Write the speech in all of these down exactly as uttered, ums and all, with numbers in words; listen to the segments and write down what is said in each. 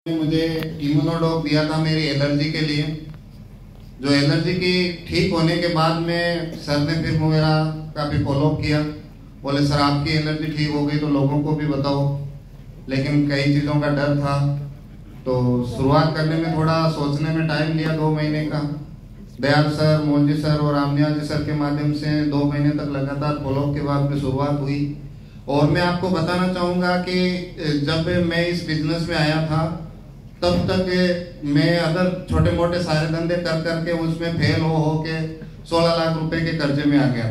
मुझे इम्यूनोडॉक दिया था मेरी एलर्जी के लिए। जो एलर्जी की ठीक होने के बाद में सर ने फिर मेरा काफ़ी फॉलोअप किया। बोले सर आपकी एलर्जी ठीक हो गई तो लोगों को भी बताओ, लेकिन कई चीज़ों का डर था तो शुरुआत करने में थोड़ा सोचने में टाइम लिया, दो महीने का। दयाल सर, मोहन जी सर और आमनिया जी सर के माध्यम से दो महीने तक लगातार फॉलोअप के बाद में शुरुआत हुई। और मैं आपको बताना चाहूँगा कि जब मैं इस बिजनेस में आया था तब तक मैं अगर छोटे मोटे सारे धंधे कर करके उसमें फेल हो हो के सोलह लाख रुपए के कर्जे में आ गया।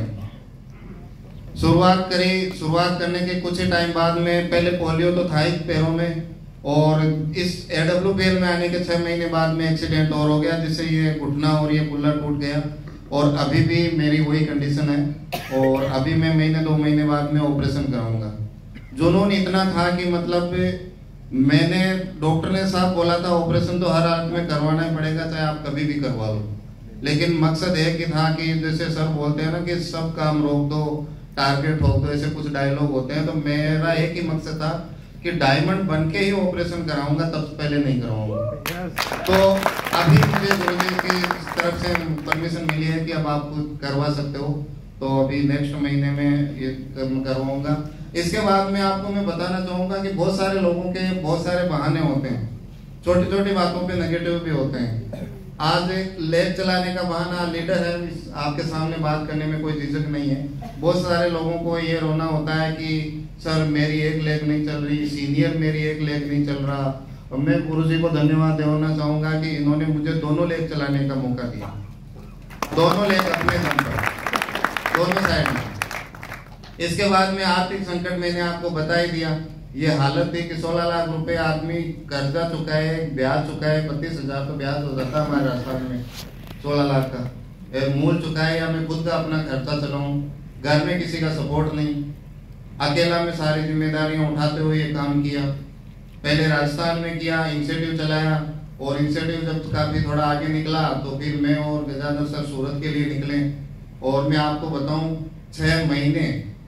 शुरुआत करी, शुरुआत करने के कुछ ही टाइम बाद में पहले पोलियो तो था ही पैरों में, और इस एडब्ल्यूपीएल में आने के छह महीने बाद में एक्सीडेंट और हो गया जिससे ये घुटना और ये कुल्ला टूट गया। और अभी भी मेरी वही कंडीशन है और अभी मैं महीने दो महीने बाद में ऑपरेशन कराऊंगा। जुनून इतना था कि मतलब मैंने, डॉक्टर ने साहब बोला था ऑपरेशन तो हर हालत में करवाना ही पड़ेगा, चाहे आप कभी भी करवा लो। लेकिन मकसद एक ही था कि जैसे सर बोलते हैं ना कि सब काम रोक दो, टारगेट ठोक दो, ऐसे कुछ डायलॉग होते हैं। तो मेरा एक ही मकसद था कि डायमंड बन के ही ऑपरेशन कराऊंगा, तब पहले नहीं कराऊंगा। तो अभी मुझे गुरुजी की तरफ से परमिशन मिली है कि अब आप करवा सकते हो, तो अभी नेक्स्ट महीने में ये करवाऊंगा। इसके बाद में आपको मैं बताना चाहूंगा कि बहुत सारे लोगों के बहुत सारे बहाने होते हैं, छोटी छोटी बातों पे नेगेटिव भी होते हैं। आज लेग चलाने का बहाना, लीडर है, आपके सामने बात करने में कोई झिझक नहीं है। बहुत सारे लोगों को ये रोना होता है कि सर मेरी एक लेग नहीं चल रही, सीनियर मेरी एक लेग नहीं चल रहा। और मैं गुरुजी को धन्यवाद देना चाहूंगा कि इन्होंने मुझे दोनों लेग चलाने का मौका दिया, दोनों लेग अपने दम पर, दोनों साइड में। इसके बाद में आर्थिक संकट मैंने आपको बता ही दिया। ये हालत थी कि सोलह लाख रुपए आदमी कर्जा चुकाए, ब्याज चुकाए, बत्तीस हजार तो ब्याज हो जाता हमारे राजस्थान में सोलह लाख का। मूल चुकाए या मैं खुद का अपना खर्चा चलाऊं, घर में किसी का सपोर्ट नहीं, अकेला मैं सारी जिम्मेदारियां उठाते हुए ये काम किया। पहले राजस्थान में किया, इंसेटिव चलाया, और इंसेटिव जब काफी थोड़ा आगे निकला तो फिर मैं और गजानर सर सूरत के लिए निकले। और मैं आपको बताऊं, छह महीने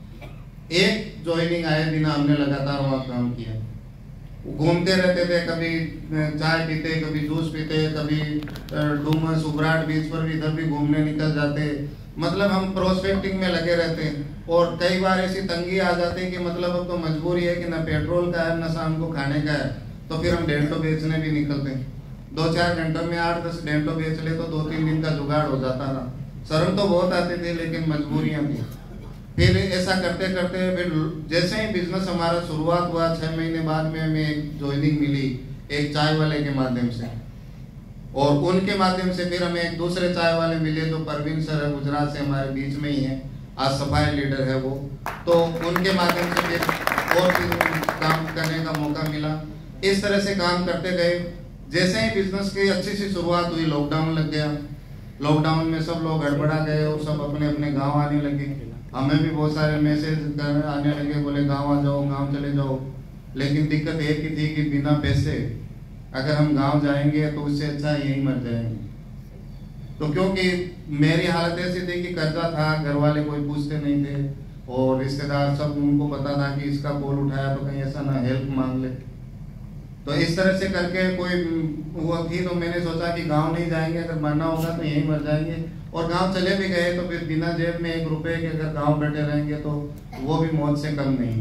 एक ज्वाइनिंग आए बिना हमने लगातार वहाँ काम किया। घूमते रहते थे, कभी चाय पीते, कभी जूस पीते, कभी डूमस उबराट बीच पर भी इधर भी घूमने निकल जाते। मतलब हम प्रोस्पेक्टिंग में लगे रहते। और कई बार ऐसी तंगी आ जाती कि मतलब अब तो मजबूरी है कि ना पेट्रोल का है ना शाम को खाने का है, तो फिर हम डेंटो बेचने भी निकलते। दो चार घंटों में आठ दस डेंटो बेच ले तो दो तीन दिन का जुगाड़ हो जाता था। शर्म तो बहुत आती थी लेकिन मजबूरियां थी। फिर ऐसा करते करते फिर जैसे ही बिजनेस हमारा शुरुआत हुआ, छह महीने बाद में हमें एक ज्वाइनिंग मिली एक चाय वाले के माध्यम से, और उनके माध्यम से फिर हमें एक दूसरे चाय वाले मिले जो परवीन सर है, गुजरात से हमारे बीच में ही है, आज सफाई लीडर है वो। तो उनके माध्यम से फिर और फिर काम करने का मौका मिला। इस तरह से काम करते गए। जैसे ही बिजनेस की अच्छी सी शुरुआत हुई, लॉकडाउन लग गया। लॉकडाउन में सब लोग गड़बड़ा गए और सब अपने अपने गाँव आने लगे। हमें भी बहुत सारे मैसेज आने लगे, बोले गांव आ जाओ, गांव चले जाओ। लेकिन दिक्कत एक ही थी कि बिना पैसे अगर हम गांव जाएंगे तो उससे अच्छा यहीं मर जाएंगे। तो क्योंकि मेरी हालत ऐसी थी कि कर्जा था, घर वाले कोई पूछते नहीं थे, और रिश्तेदार सब उनको पता था कि इसका कॉल उठाया तो कहीं ऐसा ना हेल्प मांग ले। तो इस तरह से करके कोई वो थी, तो मैंने सोचा कि गाँव नहीं जाएंगे, अगर मरना होगा तो यहीं मर जाएंगे। और गांव चले भी गए तो फिर बिना जेब में एक रुपए के अगर गांव बैठे रहेंगे तो वो भी मौत से कम नहीं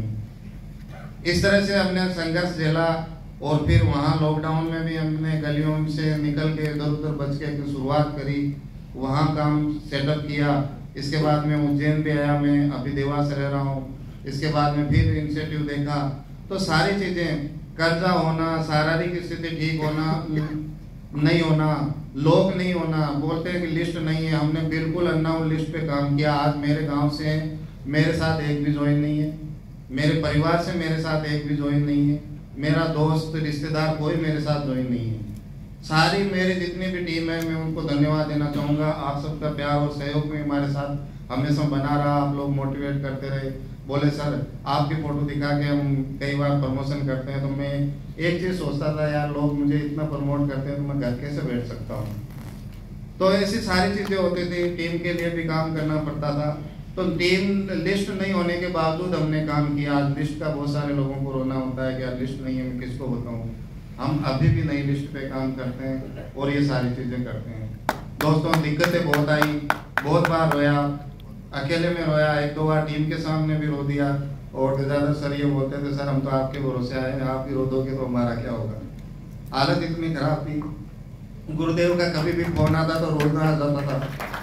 है। इस तरह से हमने संघर्ष झेला। और फिर वहाँ लॉकडाउन में भी हमने गलियों से निकल के इधर उधर बच के शुरुआत करी, वहाँ काम सेटअप किया। इसके बाद में उज्जैन भी आया, मैं अभी देवास रह रहा हूँ। इसके बाद में फिर इंसेटिव देखा, तो सारी चीजें, कर्जा होना, शारीरिक स्थिति ठीक होना नहीं होना, लोग नहीं होना, बोलते हैं कि लिस्ट नहीं है, हमने बिल्कुल अननोन लिस्ट पे काम किया। आज मेरे गांव से मेरे साथ एक भी ज्वाइन नहीं है, मेरे परिवार से मेरे साथ एक भी ज्वाइन नहीं है, मेरा दोस्त रिश्तेदार कोई मेरे साथ ज्वाइन नहीं है। सारी मेरी जितनी भी टीम है मैं उनको धन्यवाद देना चाहूँगा। आप सबका प्यार और सहयोग में हमारे साथ हमेशा बना रहा, आप लोग मोटिवेट करते रहे। बोले सर आपकी फोटो दिखा के हम कई बार प्रमोशन करते हैं, तो मैं एक चीज सोचता था, यार लोग मुझे इतना प्रमोट करते हैं तो मैं घर कैसे बैठ सकता हूँ। तो ऐसी सारी चीजें होती थी, टीम के लिए भी काम करना पड़ता था। तो टीम लिस्ट नहीं होने के बावजूद हमने काम किया। आज लिस्ट का बहुत सारे लोगों को रोना होता है कि यार लिस्ट नहीं है, मैं किसको बताऊँ। हम अभी भी नई लिस्ट पे काम करते हैं और ये सारी चीज़ें करते हैं। दोस्तों, दिक्कतें बहुत आई, बहुत बार रोया, अकेले में रोया, एक दो बार टीम के सामने भी रो दिया। और ज़्यादा सर ये बोलते थे, सर हम तो आपके भरोसे आए हैं, आप ही रो दोगे तो हमारा क्या होगा। हालत इतनी खराब थी, गुरुदेव का कभी भी फोन आता तो रोना आ जाता था।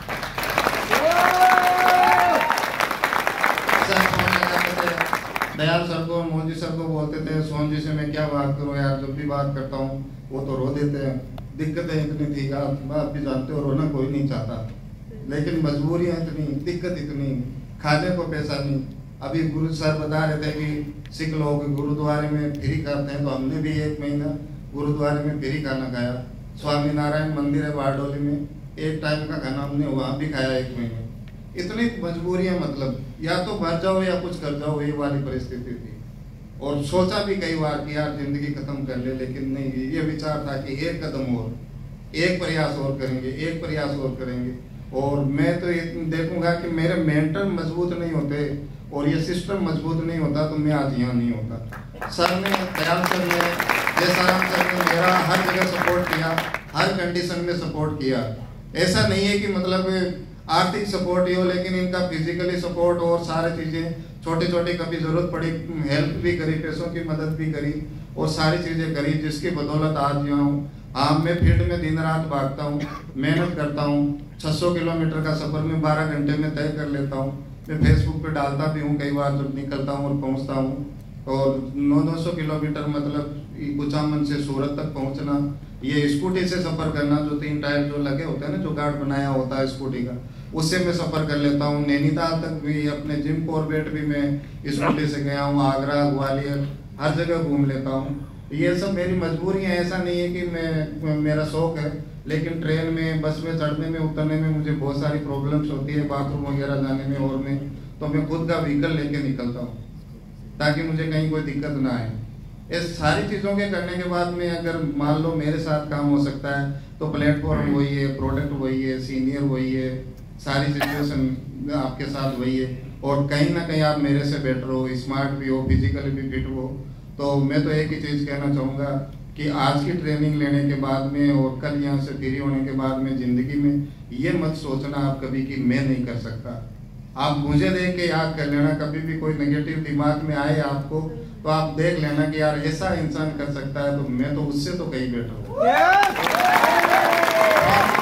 सर फोन लगाते थे, दयाल सर को, मोदी सर को बोलते थे, सोन जी से मैं क्या बात करूं यार, जब भी बात करता हूं वो तो रो देते हैं। दिक्कतें इतनी थी, आप आप भी जानते हो, रोना कोई नहीं चाहता, लेकिन मजबूरियां इतनी, दिक्कत इतनी, खाने को पैसा नहीं। अभी गुरु सर बता रहे थे कि सिख लोग गुरुद्वारे में फ्री खाते हैं, तो हमने भी एक महीना गुरुद्वारे में फ्री खाना खाया। स्वामी नारायण मंदिर है बारडोली में, एक टाइम का खाना हमने वहाँ भी खाया एक महीने। इतनी मजबूरियां, मतलब या तो भर जाओ या कुछ कर जाओ, ये वाली परिस्थिति थी। और सोचा भी कई बार कि यार जिंदगी खत्म कर ले, लेकिन नहीं, ये विचार था कि एक कदम और, एक प्रयास और करेंगे, एक प्रयास और करेंगे। और मैं तो ये देखूंगा कि मेरे मेंटल मजबूत नहीं होते और ये सिस्टम मजबूत नहीं होता तो मैं आज यहाँ नहीं होता। सर ने, दयाल सर ने, जयसाराम सर ने मेरा हर जगह सपोर्ट किया, हर कंडीशन में सपोर्ट किया। ऐसा नहीं है कि मतलब आर्थिक सपोर्ट ही हो, लेकिन इनका फिजिकली सपोर्ट और सारी चीज़ें, छोटी छोटी कभी ज़रूरत पड़ी हेल्प भी करी, पैसों की मदद भी करी और सारी चीज़ें करी, जिसकी बदौलत आज यहाँ हूँ। हाँ, मैं फील्ड में दिन रात भागता हूँ, मेहनत करता हूँ। छह सौ किलोमीटर का सफ़र में बारह घंटे में तय कर लेता हूँ। मैं फेसबुक पे डालता भी हूँ कई बार जब निकलता हूँ और पहुँचता हूँ। और नौ नौ सौ किलोमीटर मतलब कुचामन से सूरत तक पहुँचना, ये स्कूटी से सफ़र करना, जो तीन टायर जो लगे होते हैं ना, जो गार्ड बनाया होता है स्कूटी का, उससे मैं सफ़र कर लेता हूँ। नैनीताल तक भी, अपने जिम कॉर्बेट भी मैं स्कूटी से गया हूँ। आगरा, ग्वालियर, हर जगह घूम लेता हूँ। ये सब मेरी मजबूरी है, ऐसा नहीं है कि मैं, मेरा शौक है। लेकिन ट्रेन में, बस में चढ़ने में, उतरने में मुझे बहुत सारी प्रॉब्लम्स होती है, बाथरूम वगैरह जाने में और में, तो मैं खुद का व्हीकल लेके निकलता हूँ ताकि मुझे कहीं कोई दिक्कत ना आए। इस सारी चीज़ों के करने के बाद में अगर मान लो मेरे साथ काम हो सकता है तो प्लेटफॉर्म वही है, प्रोडक्ट वही है, सीनियर वही है, सारी सिचुएशन आपके साथ वही है। और कहीं ना कहीं आप मेरे से बेटर हो, स्मार्ट भी हो, फिजिकली भी फिट हो। तो मैं तो एक ही चीज़ कहना चाहूँगा कि आज की ट्रेनिंग लेने के बाद में और कल यहाँ से फ्री होने के बाद में ज़िंदगी में ये मत सोचना आप कभी कि मैं नहीं कर सकता। आप मुझे देख के याद कर लेना, कभी भी कोई नेगेटिव दिमाग में आए आपको तो आप देख लेना कि यार ऐसा इंसान कर सकता है तो मैं तो उससे तो कहीं बेटर हूँ।